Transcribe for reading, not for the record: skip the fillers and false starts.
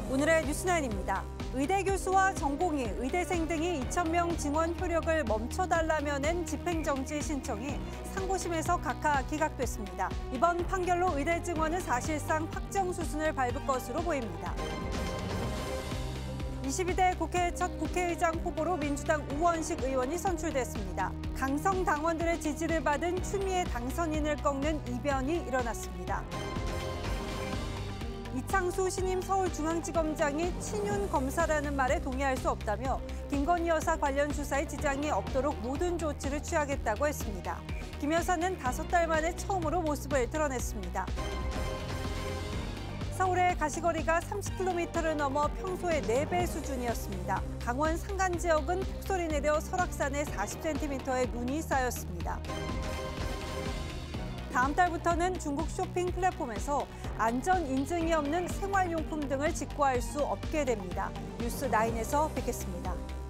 오늘의 뉴스나인입니다. 의대 교수와 전공의, 의대생 등이 2,000명 증원 효력을 멈춰달라며 낸 집행정지 신청이 상고심에서 각하 기각됐습니다. 이번 판결로 의대 증원은 사실상 확정 수순을 밟을 것으로 보입니다. 22대 국회 첫 국회의장 후보로 민주당 우원식 의원이 선출됐습니다. 강성 당원들의 지지를 받은 추미애 당선인을 꺾는 이변이 일어났습니다. 이창수 신임 서울중앙지검장이 친윤 검사라는 말에 동의할 수 없다며 김건희 여사 관련 수사에 지장이 없도록 모든 조치를 취하겠다고 했습니다. 김 여사는 5달 만에 처음으로 모습을 드러냈습니다. 서울의 가시거리가 30km를 넘어 평소의 4배 수준이었습니다. 강원 산간 지역은 폭설이 내려 설악산에 40cm의 눈이 쌓였습니다. 다음 달부터는 중국 쇼핑 플랫폼에서 안전 인증이 없는 생활용품 등을 직구할 수 없게 됩니다. 뉴스9에서 뵙겠습니다.